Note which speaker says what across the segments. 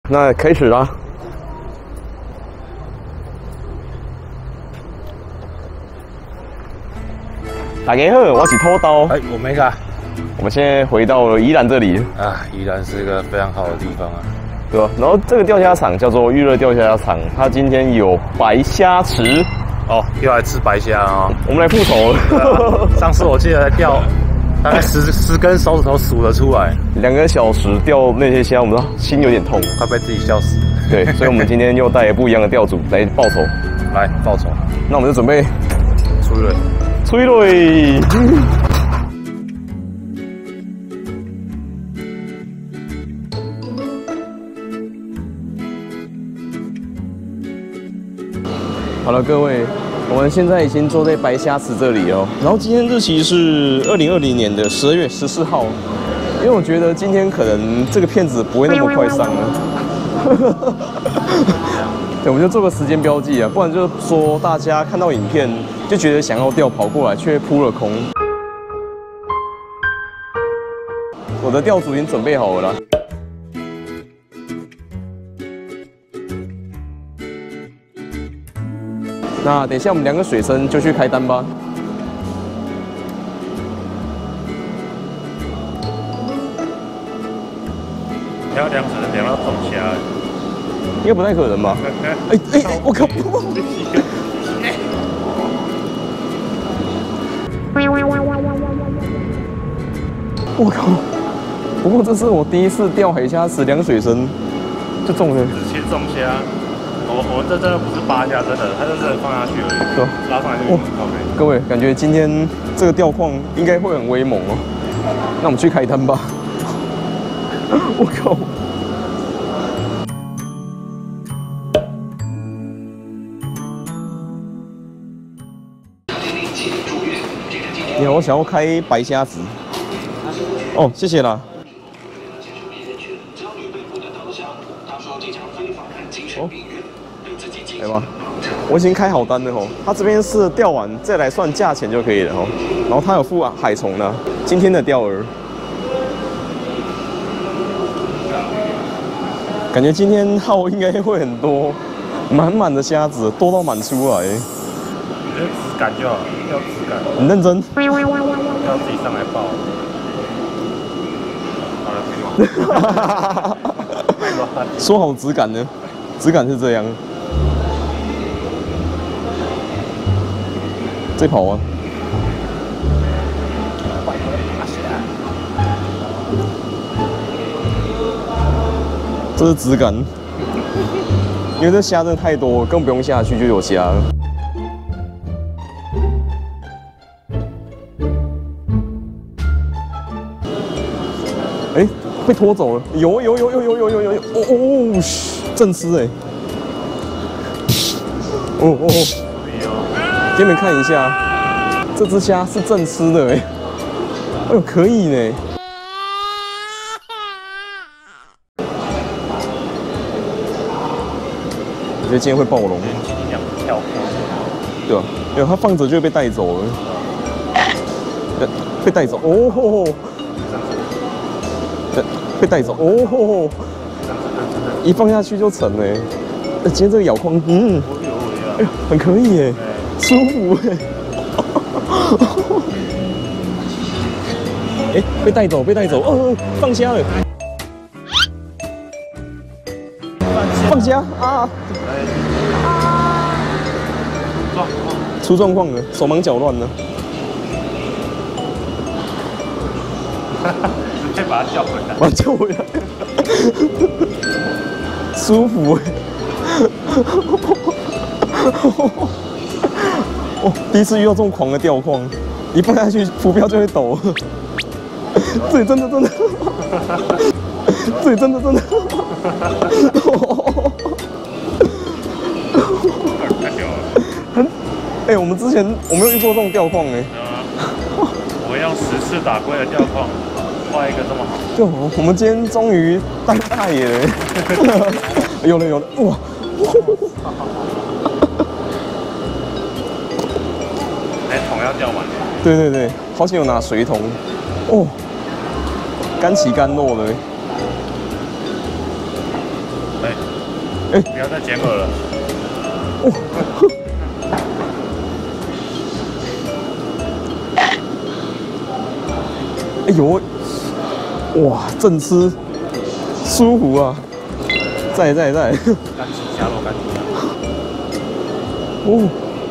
Speaker 1: 那开始啦。大家好，我是偷刀。
Speaker 2: 哎，我没卡。
Speaker 1: 我们现在回到了宜兰这里
Speaker 2: 啊，宜兰是一个非常好的地方啊，
Speaker 1: 对吧？然后这个钓虾场叫做娱乐钓虾场，它今天有白虾池。
Speaker 2: 哦，又来吃白虾啊、哦！
Speaker 1: 我们来复仇了。
Speaker 2: 上次我记得钓大概10根手指头数得出来
Speaker 1: ，2个小时钓那些虾，我们心有点痛，
Speaker 2: 快被自己笑死。
Speaker 1: 对，所以我们今天又带了不一样的钓组来报仇，
Speaker 2: 来报仇。
Speaker 1: 那我们就准备
Speaker 2: 吹了，
Speaker 1: 吹了。好了，各位，我们现在已经坐在白虾池这里哦。然后今天日期是2020年的12月14号，因为我觉得今天可能这个片子不会那么快上了。对，我们就做个时间标记啊，不然就是说大家看到影片就觉得想要钓跑过来，却扑了空。我的钓组已经准备好了啦。那等一下我们2个水深就去开单吧。
Speaker 2: 要量只量到中虾，
Speaker 1: 应该不太可能吧？我靠！我靠！不过这是我第一次钓海虾池量水深就中了，
Speaker 2: 只切中虾。我这真的不是扒虾，真的，它就是放下去而已，
Speaker 1: 对，
Speaker 2: 拉上来就
Speaker 1: 各位，感觉今天这个钓况应该会很威猛哦。那我们去开单吧。我靠！你好，我想要开白虾子。哦，谢谢啦。哦，来吧，我已经开好单了吼。他这边是钓完再来算价钱就可以了吼。然后他有附海虫呢，今天的钓饵。感觉今天号应该会很多，满满的虾子，多到满出来。
Speaker 2: 你这质感就好，要质感。
Speaker 1: 很认真。
Speaker 2: 要自己上来抱。好了，
Speaker 1: 说好质感呢？质感是这样。再跑啊！这是质感，因为这虾真的太多，更不用下去就有虾了。哎，被拖走了！有！哦，正吃哎！哦，给你们看一下，这只虾是正吃的哎！哎呦，可以呢！我觉得今天会暴龙。对吧？因为它放着就会被带走了。被带走哦！被带走哦！一放下去就沉了。今天这个咬框，哎呀，很可以耶，舒服哎。哎，被带走，放虾了，放虾啊！出状况了，手忙脚乱了。
Speaker 2: 直接把它叫回来，
Speaker 1: 把它叫回来，舒服哎！哦，第一次遇到这么狂的钓况，一放下去浮标就会抖。这里真的，这里真的。很，哎，我们之前我没有遇过这种钓况哎。
Speaker 2: 我用10次打龟的钓况，画一个这么好。
Speaker 1: 就我们今天终于当太爷了。有了，哇！
Speaker 2: 哎，桶要钓完了。
Speaker 1: 对，好险有拿水桶。哦，干起干落了。
Speaker 2: 哎， 不要再剪饵了。
Speaker 1: 哦，哎呦，哇，正吃，舒服啊！在，
Speaker 2: 干吃虾肉，干吃虾。
Speaker 1: 哦，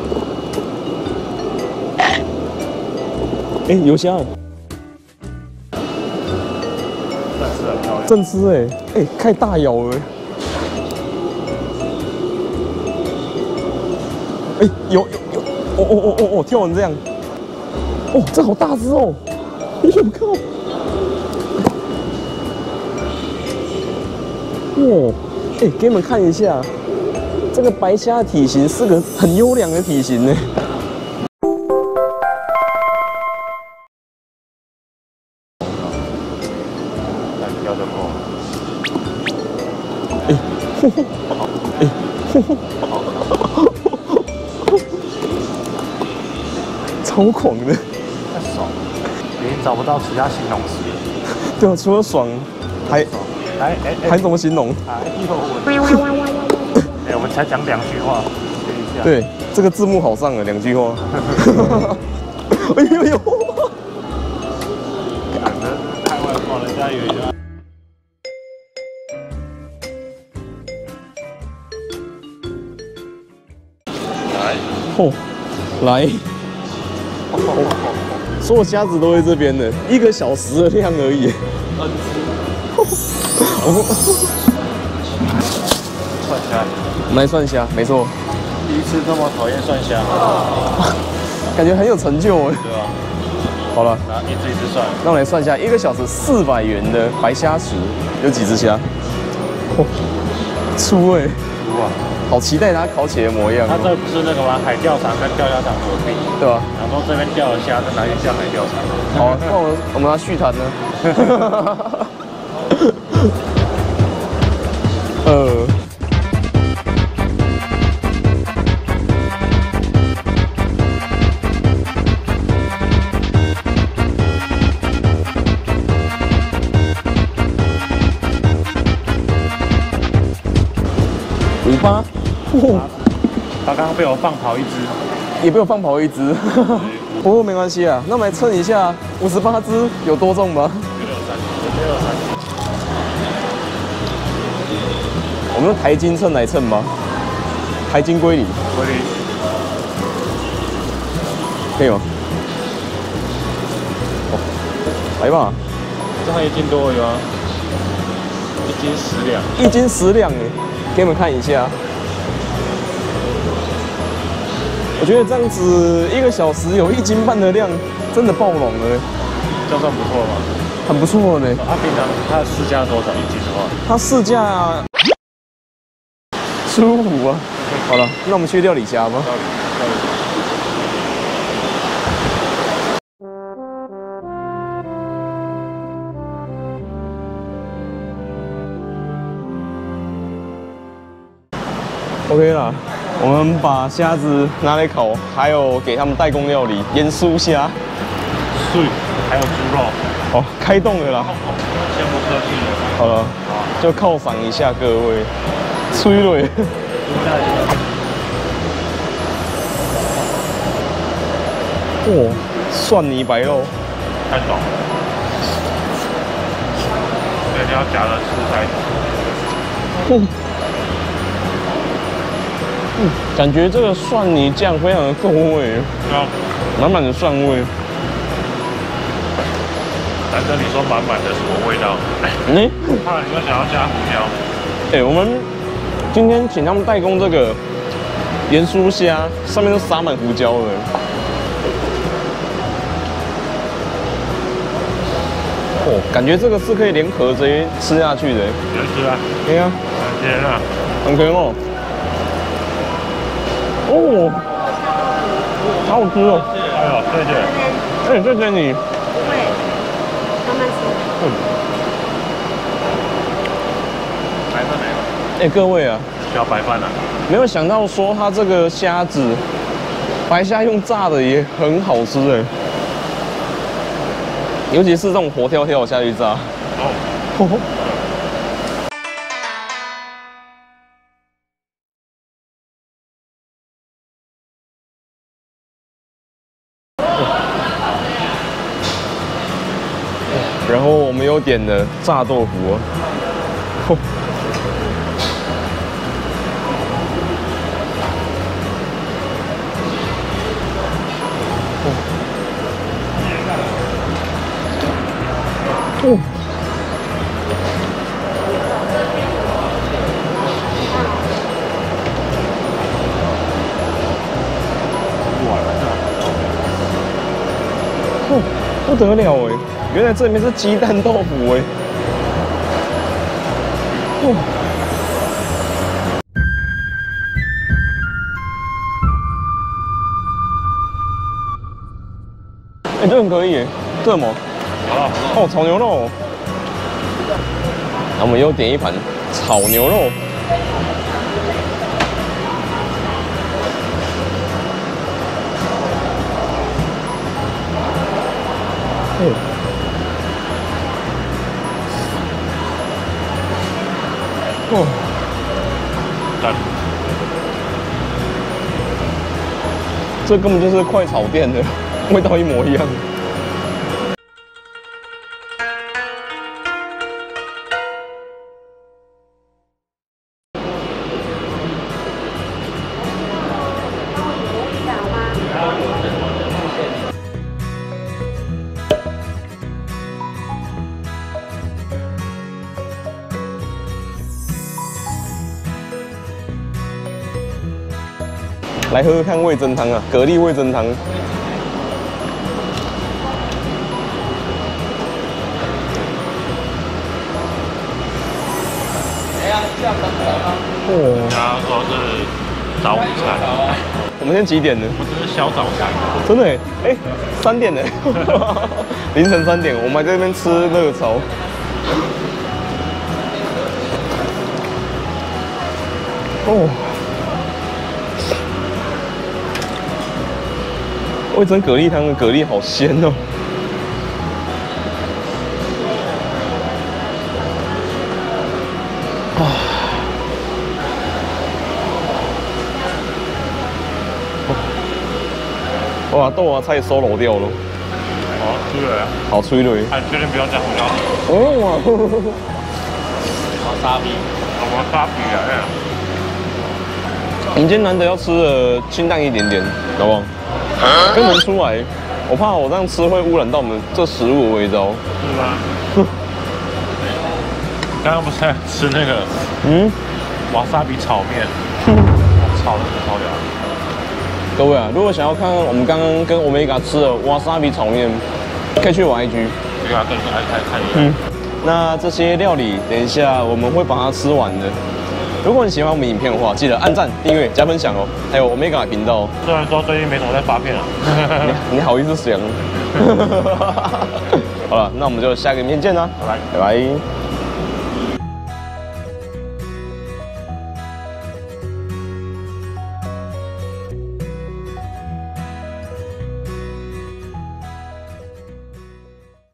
Speaker 1: 哎，油虾，
Speaker 2: 正吃很漂亮。
Speaker 1: 正吃哎，开大咬了。哎，有，哦，跳成这样，哦，这好大只哦！我靠！哇，哎，给你们看一下，这个白虾的体型是个很优良的体型呢。
Speaker 2: 要就够。
Speaker 1: 超狂的，
Speaker 2: 太爽了，已经找不到其他形容词了。
Speaker 1: 对啊，除了爽，还怎么形容？
Speaker 2: 我们才讲2句话，
Speaker 1: 对，这个字幕好上了2句话。哎呦，
Speaker 2: 太外放，人家以为就。来，
Speaker 1: 哦，来。所有虾子都在这边的，1个小时的量而已。
Speaker 2: 蒜虾，
Speaker 1: 我们来涮虾，没错。
Speaker 2: 第一次这么讨厌蒜虾，
Speaker 1: 感觉很有成就哎。
Speaker 2: 对啊。
Speaker 1: 好了，
Speaker 2: 然后一只蒜。
Speaker 1: 那我来算一下，1个小时400元的白虾池有几只虾？哦，粗哎。
Speaker 2: 粗啊。
Speaker 1: 好期待它烤起来的模样。
Speaker 2: 它这不是那个吗？海钓场跟钓虾场合并，
Speaker 1: 对吧？
Speaker 2: 然后这边钓的虾再拿去下海钓场。
Speaker 1: 好，那我们要续谈呢。58，
Speaker 2: 他刚刚被我放跑一只，
Speaker 1: 也被我放跑一只。不过没关系啊，那我们来称一下，58只有多重吧？我们用台斤秤来称吗？台斤归零。
Speaker 2: 归零。
Speaker 1: 可以吗？哦，来吧。
Speaker 2: 这还1斤多而已吗？1斤10两。
Speaker 1: 1斤10两哎，给你们看一下。我觉得这样子1个小时有1斤半的量，真的爆笼了。
Speaker 2: 这样算不错吗？
Speaker 1: 很不错呢。
Speaker 2: 平常它的市价多少1斤的话？
Speaker 1: 它市价舒服啊。好了，那我们去料理虾吧。OK 啦，我们把虾子拿来烤，还有给他们代工料理盐酥虾，
Speaker 2: 碎，还有猪肉。
Speaker 1: 哦，开动了啦。
Speaker 2: 先不客气了。
Speaker 1: 好了，就犒赏一下各位，催泪。哇，蒜泥白肉，
Speaker 2: 太爽了！一定要夹着吃才。
Speaker 1: 感觉这个蒜泥酱非常的够味，满满的蒜味。
Speaker 2: 难得你说满满的什么味道？怕你们想要加胡椒。
Speaker 1: 我们今天请他们代工这个盐酥虾，上面都撒满胡椒了。哦，感觉这个是可以连壳直接吃下去的。
Speaker 2: 能吃啊？
Speaker 1: 对啊，
Speaker 2: 很甜啊，
Speaker 1: 很甜哦。哦，好好吃哦！
Speaker 2: 哎呦，谢谢。
Speaker 1: 谢谢你。
Speaker 3: 对，慢慢吃。
Speaker 2: 白饭没了。
Speaker 1: 各位啊，
Speaker 2: 需要白饭啊？
Speaker 1: 没有想到说它这个虾子，白虾用炸的也很好吃哎，尤其是这种活跳跳下去炸。哦。 然后我们又点了炸豆腐哦。哦。哦，不得了哎！原来这里面是鸡蛋豆腐哎！哦，哎，这很可以耶，这什么？哦，炒牛肉。然后我们又点一盘炒牛肉。哦，
Speaker 2: 赞！
Speaker 1: 这根本就是快炒店的，味道一模一样。来喝喝看味噌汤啊，蛤蜊味噌汤。
Speaker 2: 哦，他说是早午餐。
Speaker 1: 我们现在几点呢？
Speaker 2: 我这是小早餐。
Speaker 1: 真的哎，3点呢，凌晨3点，我们还在这边吃热炒。哦。味噌蛤蜊汤的蛤蜊好鲜哦！哇，豆芽菜收拢掉了。
Speaker 2: 好脆嘞！
Speaker 1: 好脆嘞！
Speaker 2: 哎，确定不要加胡椒？
Speaker 1: 哦，
Speaker 2: 沙比，我沙比啊！
Speaker 1: 我们今天难得要吃的清淡一点点，好不好？跟闻出来，我怕我这样吃会污染到我们这食物的味道。
Speaker 2: 是吗？刚刚不是在吃那个瓦萨比炒面，炒的超屌。
Speaker 1: 各位啊，如果想要看我们刚刚跟Omega吃的瓦萨比炒面，可以去我 IG，
Speaker 2: 对啊，跟看一下。
Speaker 1: 那这些料理，等一下我们会把它吃完的。如果你喜欢我们影片的话，记得按赞、订阅、加分享哦。还有Omega频道。
Speaker 2: 虽然说最近没什么在发片了，
Speaker 1: 你好意思想？好了，那我们就下个影片见啦，拜拜。